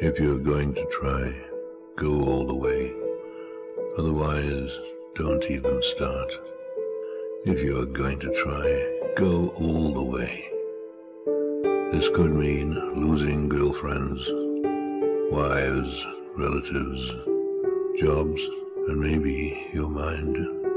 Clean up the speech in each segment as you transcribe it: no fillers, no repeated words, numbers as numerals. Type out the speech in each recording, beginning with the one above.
If you're going to try, go all the way. Otherwise, don't even start. If you're going to try, go all the way. This could mean losing girlfriends, wives, relatives, jobs, and maybe your mind.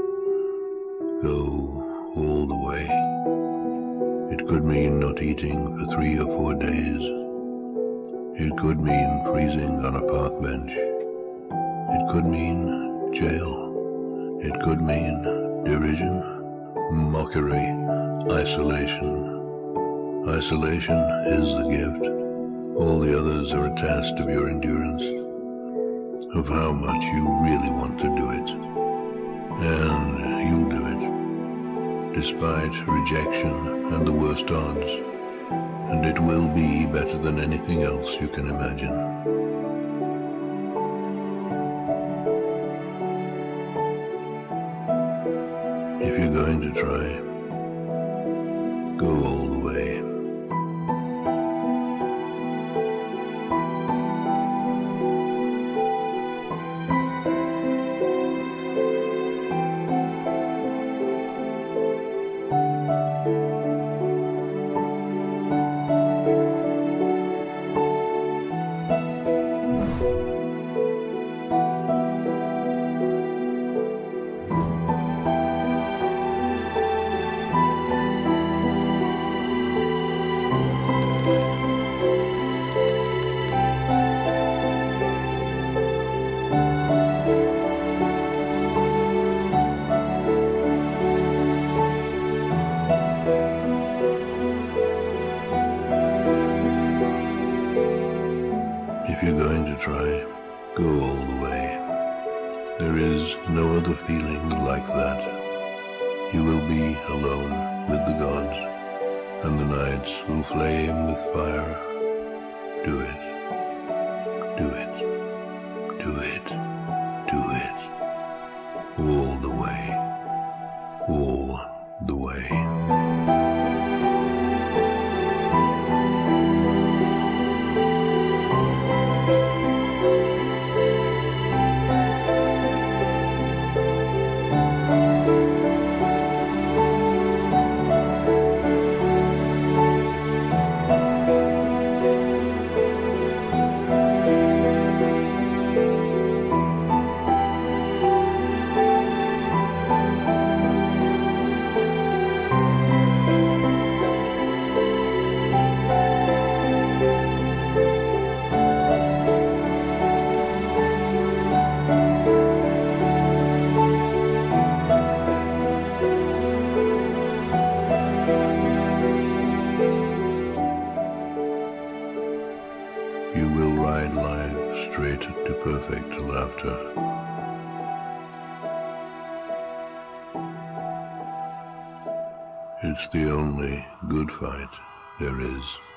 Go all the way. It could mean not eating for 3 or 4 days. It could mean freezing on a park bench. It could mean jail. It could mean derision, mockery, isolation. Isolation is the gift. All the others are a test of your endurance, of how much you really want to do it. And you'll do it, despite rejection and the worst odds. And it will be better than anything else you can imagine. If you're going to try, go all the way. If you're going to try, go all the way. There is no other feeling like that. You will be alone with the gods, and the nights will flame with fire. Do it. Do it. Do it. Do it. All the way. All the way. You will ride life straight to perfect laughter. It's the only good fight there is.